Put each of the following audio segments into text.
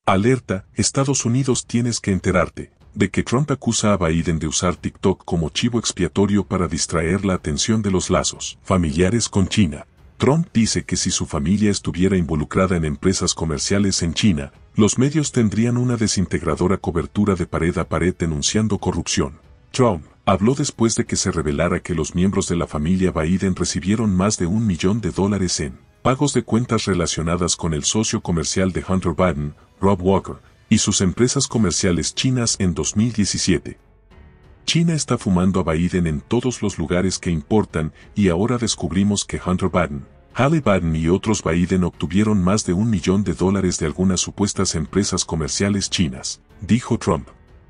Alerta, Estados Unidos, tienes que enterarte de que Trump acusa a Biden de usar TikTok como chivo expiatorio para distraer la atención de los lazos familiares con China. Trump dice que si su familia estuviera involucrada en empresas comerciales en China, los medios tendrían una desintegradora cobertura de pared a pared denunciando corrupción. Trump habló después de que se revelara que los miembros de la familia Biden recibieron más de $1 millón en pagos de cuentas relacionadas con el socio comercial de Hunter Biden, Rob Walker, y sus empresas comerciales chinas en 2017. China está fumando a Biden en todos los lugares que importan y ahora descubrimos que Hunter Biden, Hallie Biden y otros Biden obtuvieron más de $1 millón de algunas supuestas empresas comerciales chinas, dijo Trump.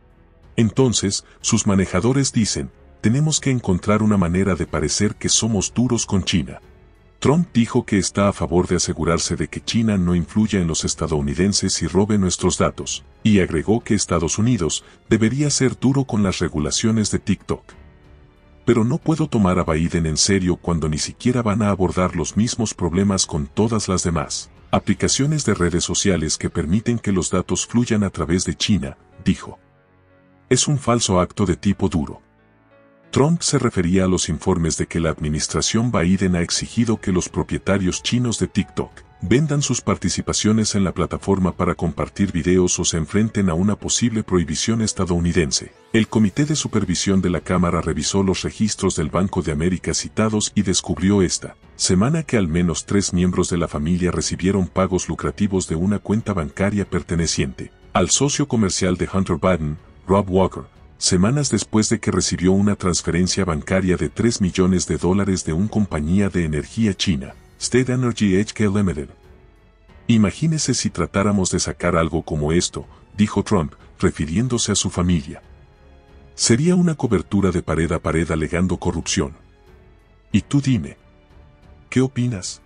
Entonces, sus manejadores dicen, tenemos que encontrar una manera de parecer que somos duros con China. Trump dijo que está a favor de asegurarse de que China no influya en los estadounidenses y robe nuestros datos, y agregó que Estados Unidos debería ser duro con las regulaciones de TikTok. Pero no puedo tomar a Biden en serio cuando ni siquiera van a abordar los mismos problemas con todas las demás aplicaciones de redes sociales que permiten que los datos fluyan a través de China, dijo. Es un falso acto de tipo duro. Trump se refería a los informes de que la administración Biden ha exigido que los propietarios chinos de TikTok vendan sus participaciones en la plataforma para compartir videos o se enfrenten a una posible prohibición estadounidense. El Comité de Supervisión de la Cámara revisó los registros del Banco de América citados y descubrió esta semana que al menos 3 miembros de la familia recibieron pagos lucrativos de una cuenta bancaria perteneciente al socio comercial de Hunter Biden, Rob Walker, semanas después de que recibió una transferencia bancaria de $3 millones de una compañía de energía china, State Energy HK Limited. Imagínese si tratáramos de sacar algo como esto, dijo Trump, refiriéndose a su familia. Sería una cobertura de pared a pared alegando corrupción. Y tú dime, ¿qué opinas?